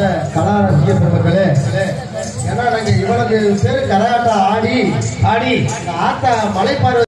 கலா ரசிக பெருமக்களே, ஏன்னா நாங்க இவ்வளவு பேரு கரகாட்டம் ஆடி ஆடி ஆத்தா மலைப்பார்வை